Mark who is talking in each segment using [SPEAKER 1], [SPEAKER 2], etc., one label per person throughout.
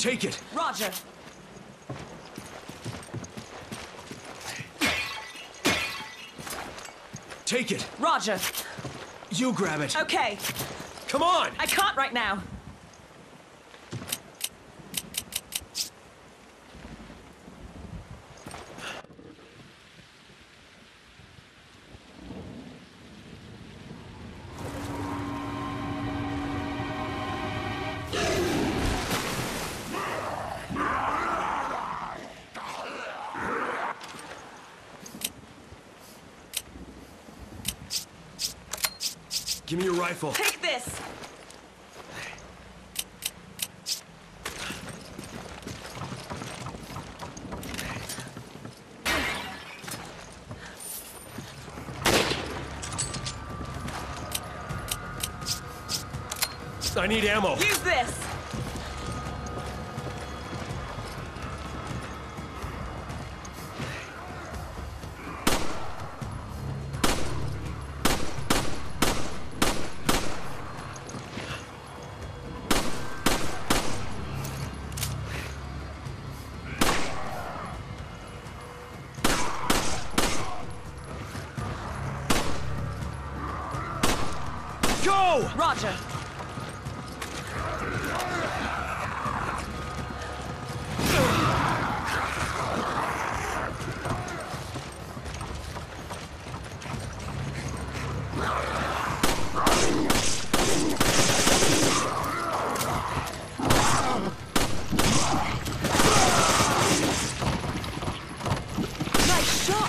[SPEAKER 1] Take it!
[SPEAKER 2] Roger.
[SPEAKER 1] Take it!
[SPEAKER 2] Roger.
[SPEAKER 1] You grab it!
[SPEAKER 2] Okay.
[SPEAKER 1] Come on!
[SPEAKER 2] I can't right now.
[SPEAKER 1] Give me your rifle.
[SPEAKER 2] Take this.
[SPEAKER 1] I need ammo.
[SPEAKER 2] Use this.
[SPEAKER 1] Go!
[SPEAKER 2] Roger. Nice shot.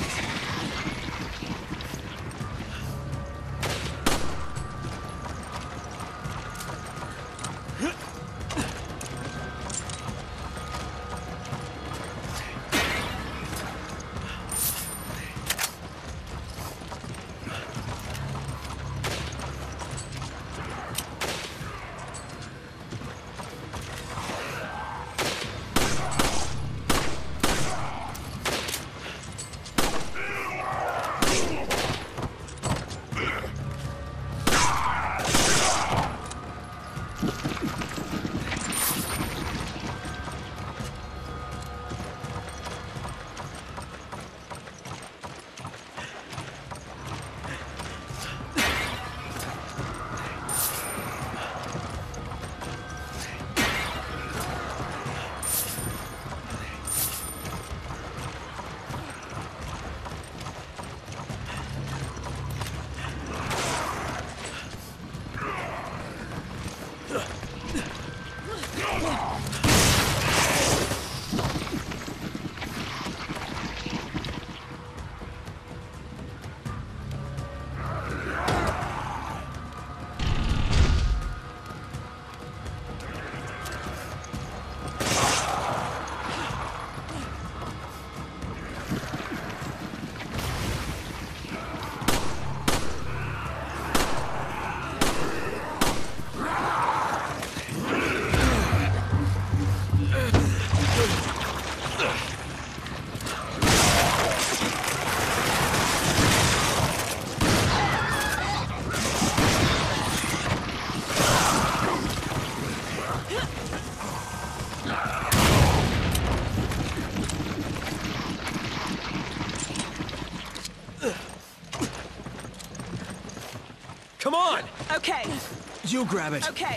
[SPEAKER 1] Come on!
[SPEAKER 2] Okay.
[SPEAKER 1] You grab it.
[SPEAKER 2] Okay.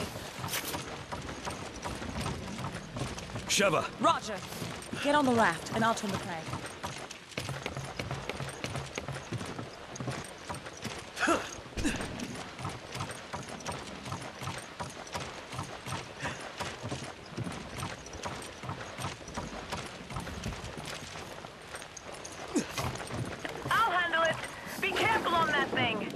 [SPEAKER 1] Sheva.
[SPEAKER 2] Roger. Get on the raft, and I'll turn the crank.
[SPEAKER 3] I'll handle it. Be careful on that thing.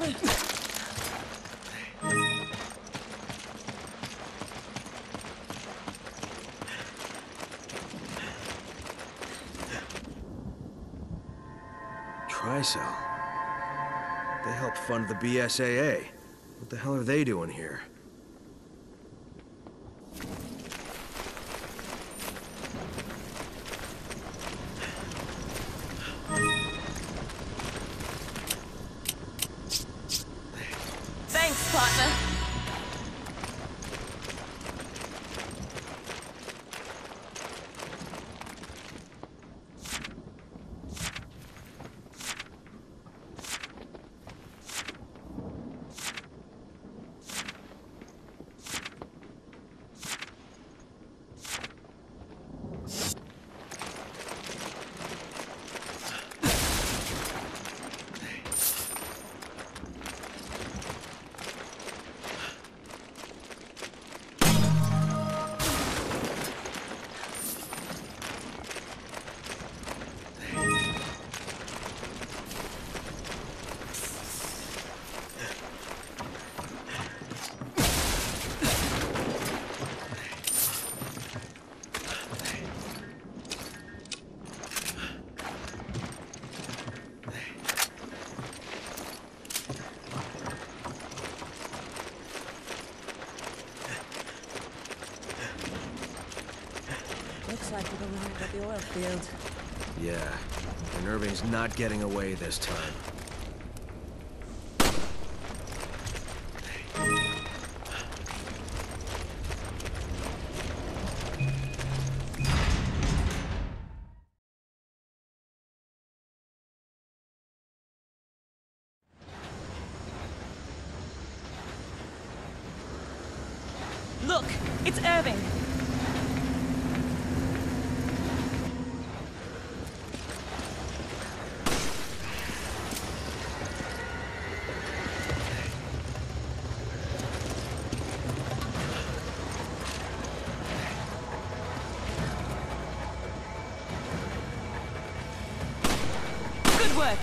[SPEAKER 1] Tricell. They help fund the BSAA. What the hell are they doing here?
[SPEAKER 2] Thanks, partner. Looks like we're going to the oil field.
[SPEAKER 1] Yeah, and Irving's not getting away this time.
[SPEAKER 2] Look, it's Irving. Good work.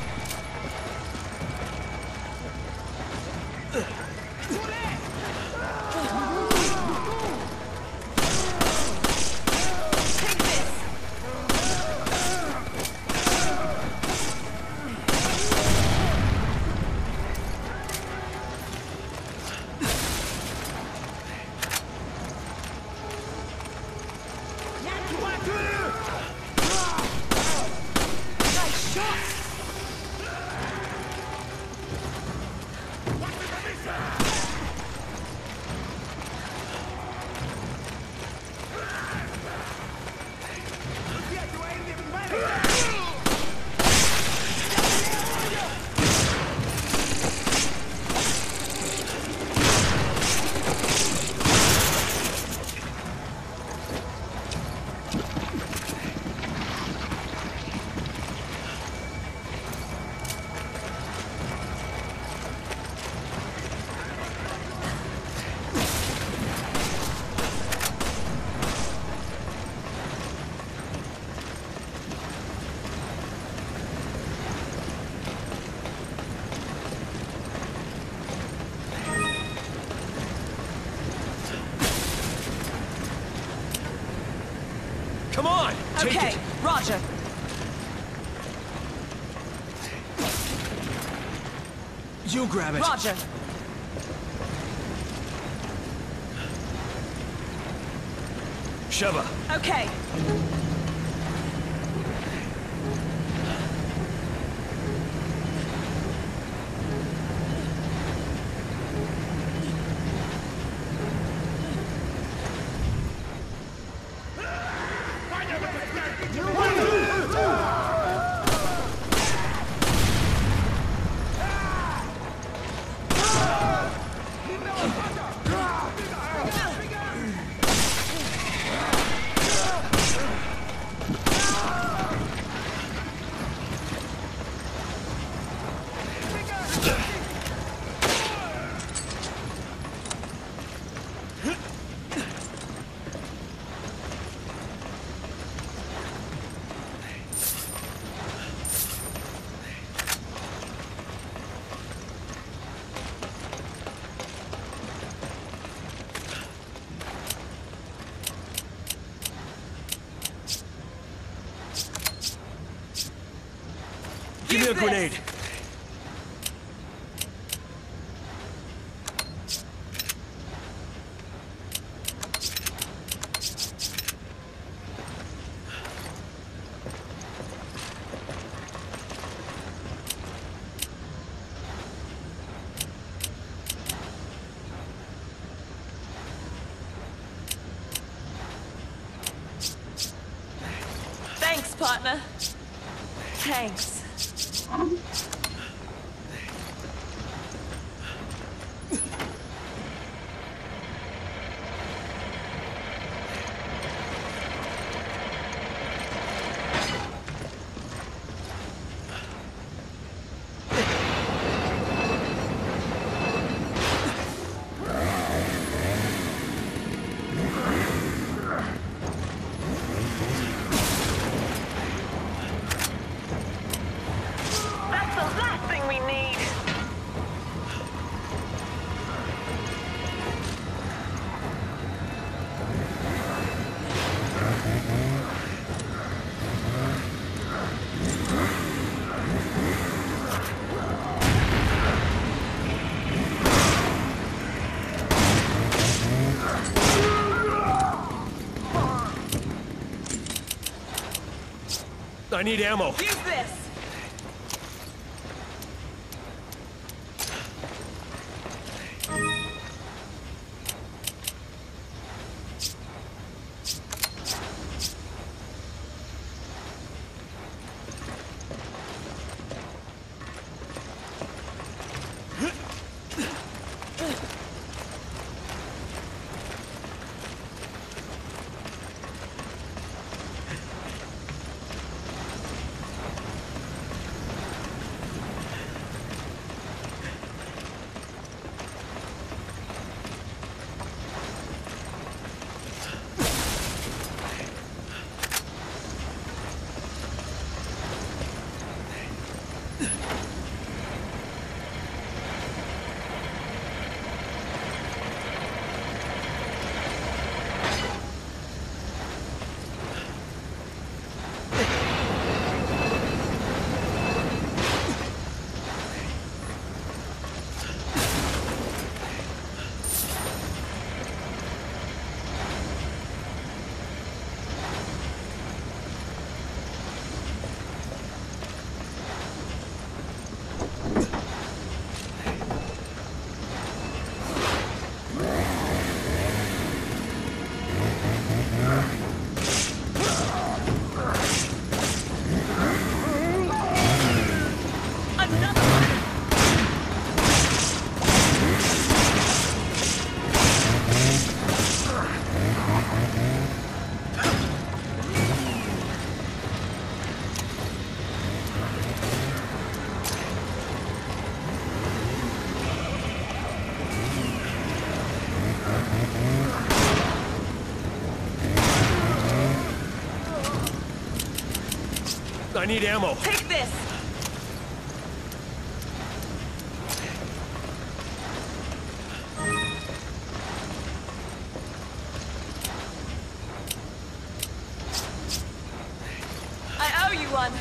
[SPEAKER 1] Come on! Take
[SPEAKER 2] Okay,
[SPEAKER 1] it.
[SPEAKER 2] Roger.
[SPEAKER 1] You grab it.
[SPEAKER 2] Roger.
[SPEAKER 1] Sheva.
[SPEAKER 2] Okay.
[SPEAKER 1] a grenade.
[SPEAKER 2] Thanks, partner. Thanks.
[SPEAKER 3] That's the last thing we need.
[SPEAKER 1] I need ammo.
[SPEAKER 2] Use this!
[SPEAKER 1] I need ammo.
[SPEAKER 2] Take this! I owe you one.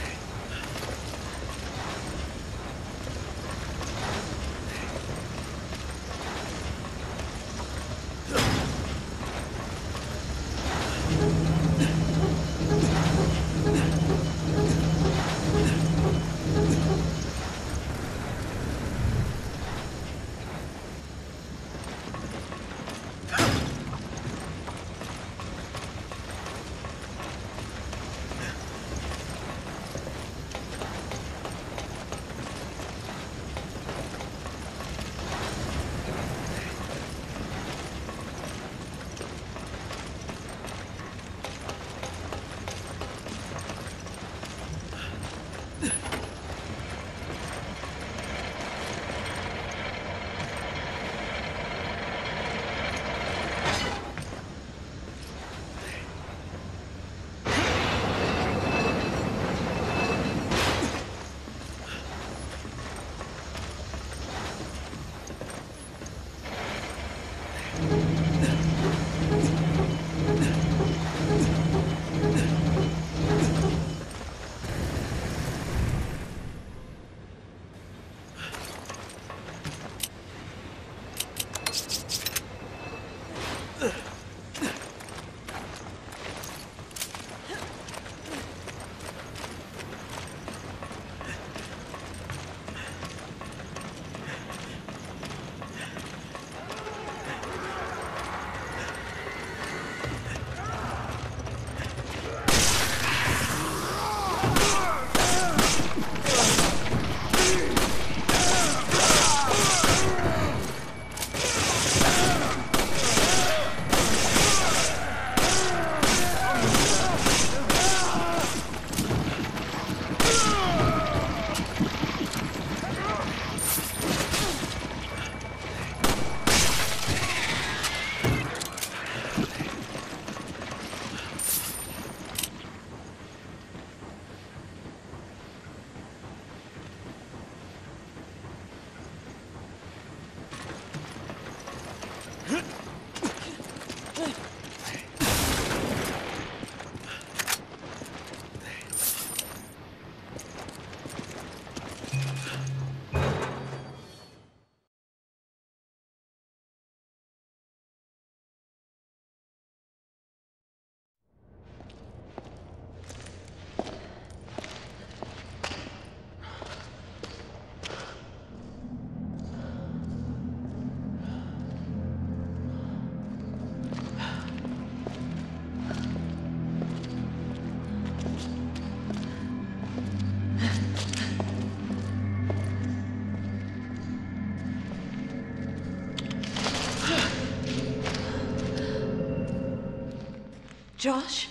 [SPEAKER 2] Josh?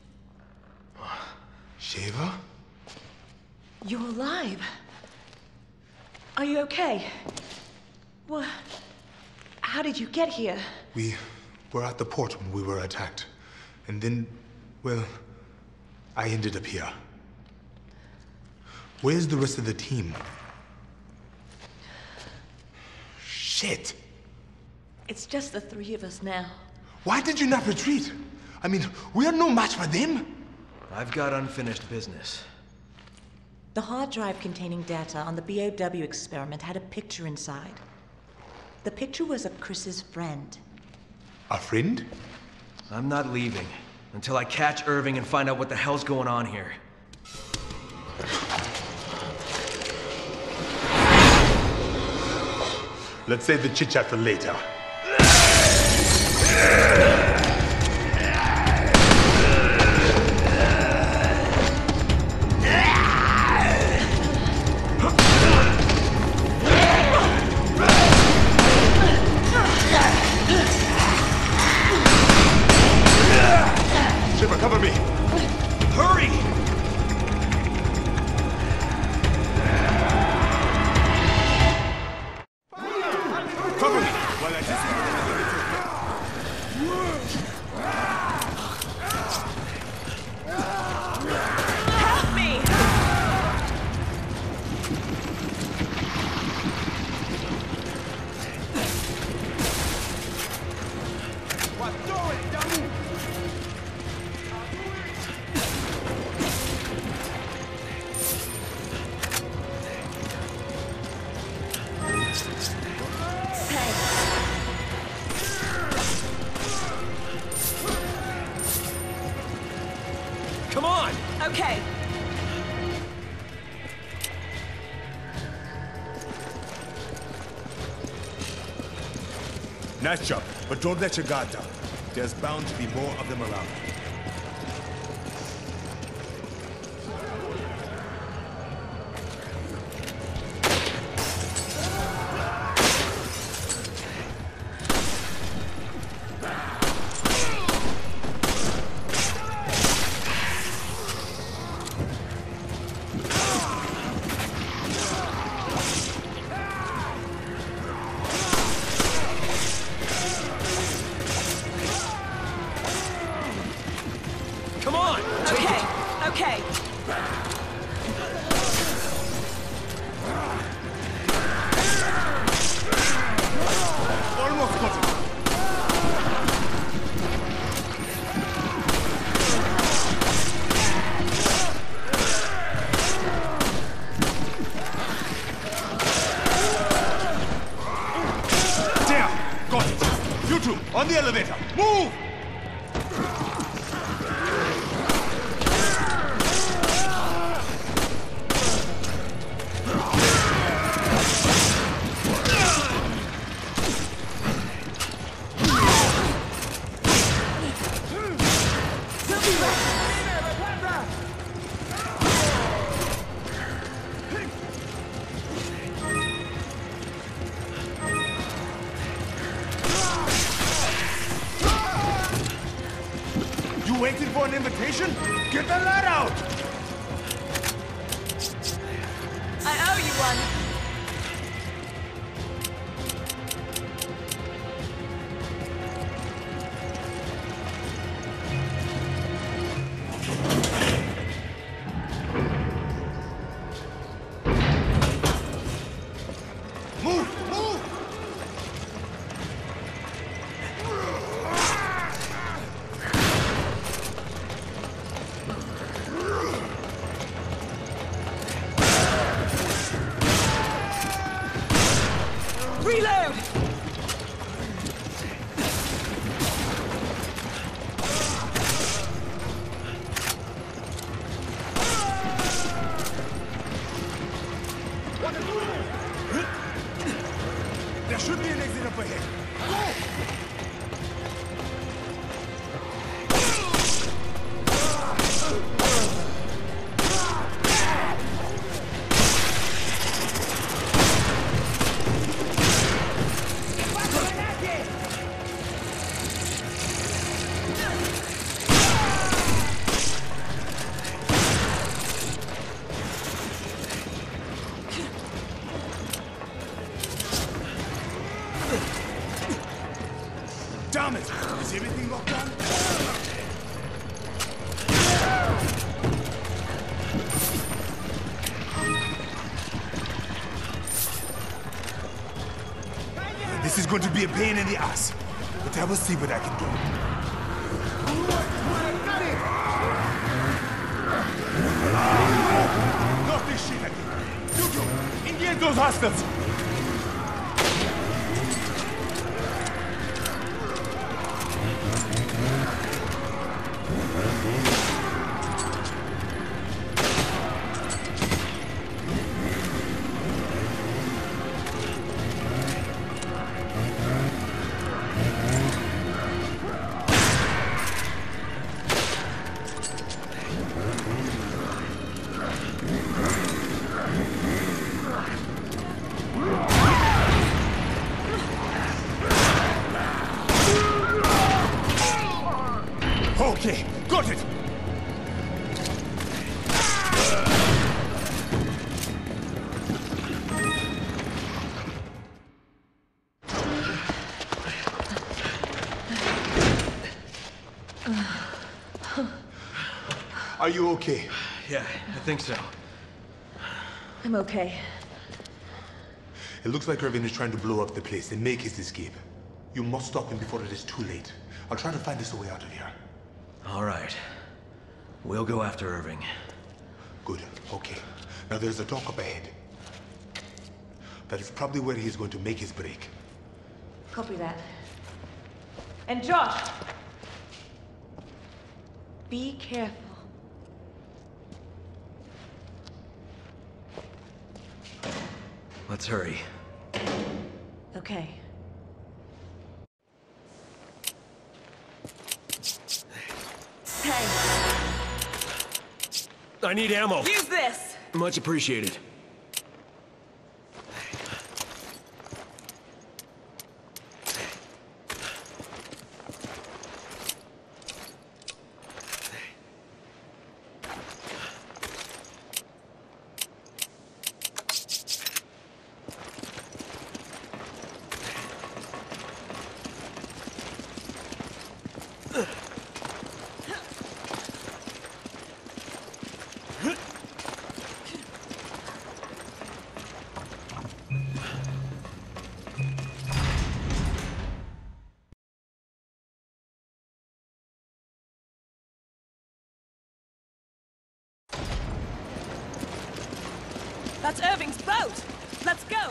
[SPEAKER 4] Sheva?
[SPEAKER 2] You're alive. Are you okay? Well, how did you get here?
[SPEAKER 4] We were at the port when we were attacked. And then, well, I ended up here. Where's the rest of the team? Shit!
[SPEAKER 2] It's just the three of us now.
[SPEAKER 4] Why did you not retreat? I mean, we are no match for them.
[SPEAKER 1] I've got unfinished business.
[SPEAKER 2] The hard drive containing data on the B.O.W. experiment had a picture inside. The picture was of Chris's friend.
[SPEAKER 4] A friend?
[SPEAKER 1] I'm not leaving until I catch Irving and find out what the hell's going on here.
[SPEAKER 4] Let's save the chit-chat for later. Sheva, cover me!
[SPEAKER 1] Hurry!
[SPEAKER 4] Cover me while I just...
[SPEAKER 3] Help me!
[SPEAKER 1] Come on!
[SPEAKER 3] Okay.
[SPEAKER 4] Nice job, but don't let your guard down. There's bound to be more of them around.
[SPEAKER 1] Come on! Take
[SPEAKER 3] Okay.
[SPEAKER 1] it.
[SPEAKER 3] Okay.
[SPEAKER 4] Almost got it! There! Got it! You two, on the elevator! Move! You waiting for an invitation? Get the lad out!
[SPEAKER 3] I owe you one.
[SPEAKER 4] Move! Move!
[SPEAKER 3] Reload!
[SPEAKER 4] There should be an exit up ahead. Thomas, is everything locked down? This is going to be a pain in the ass, but I will see what I can do. Not this shit again. Kijuju, engage those hostiles. Okay, got it! Are you okay?
[SPEAKER 1] Yeah, I think so.
[SPEAKER 2] I'm okay.
[SPEAKER 4] It looks like Irving is trying to blow up the place and make his escape. You must stop him before it is too late. I'll try to find us a way out of here.
[SPEAKER 1] All right. We'll go after Irving.
[SPEAKER 4] Good, okay. Now there's a dock up ahead. That is probably where he's going to make his break.
[SPEAKER 2] Copy that. And Josh! Be careful.
[SPEAKER 1] Let's hurry.
[SPEAKER 2] Okay. Hey,
[SPEAKER 1] I need ammo.
[SPEAKER 3] Use this!
[SPEAKER 1] Much appreciated.
[SPEAKER 3] That's Irving's boat! Let's go!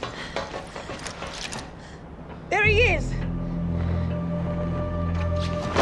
[SPEAKER 3] There he is!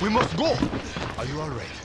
[SPEAKER 4] We must go! Are you all right?